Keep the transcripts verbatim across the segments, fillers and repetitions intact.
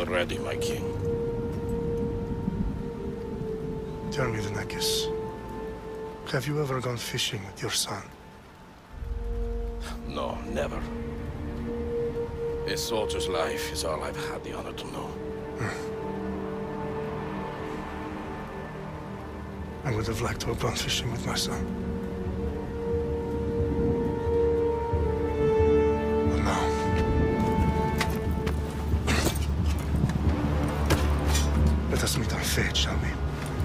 ready, my king. Tell me, Leonidas, have you ever gone fishing with your son? No, never. A soldier's life is all I've had the honor to know. I would have liked to have gone fishing with my son. But now... Let us meet on fate, shall we?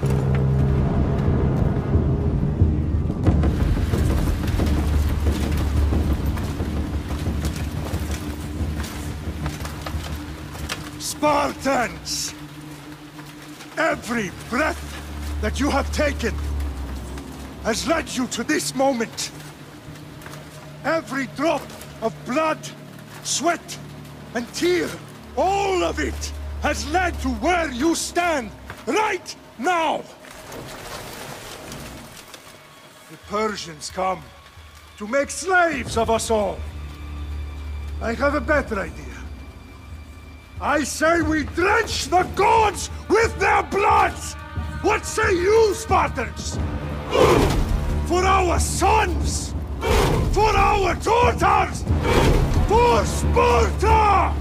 Spartans! Every breath that you have taken has led you to this moment. Every drop of blood, sweat, and tear, all of it has led to where you stand right now. The Persians come to make slaves of us all. I have a better idea. I say we drench the gods with their blood! What say you, Spartans? For our sons! For our daughters! For Sparta!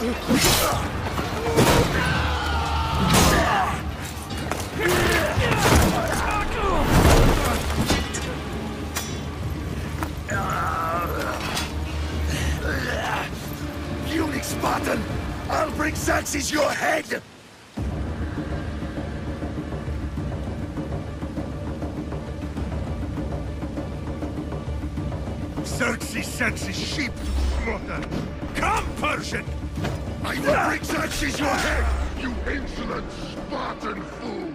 Puny Spartan! I'll bring Xerxes your head! Xerxes sends his sheep to slaughter. Come, Persian! I will bring Xerxes your head, you insolent Spartan fool!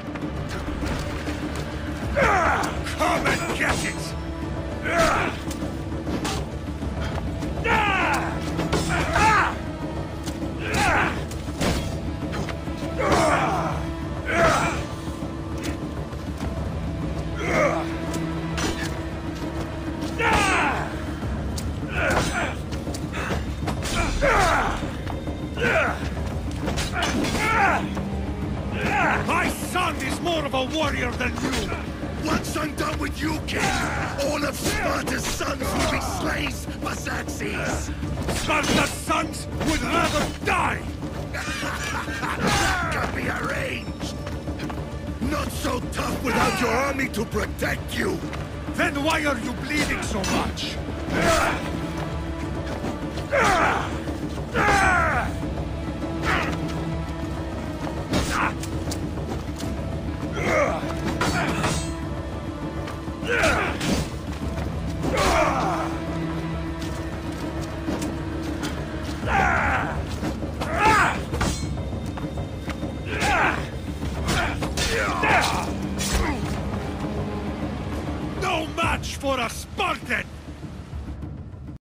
Come and get it! My son is more of a warrior than you! Once I'm done with you, king, all of Sparta's sons will be slaves for Xerxes! Sparta's sons would rather die! That can be arranged! Not so tough without your army to protect you! Then why are you bleeding so much?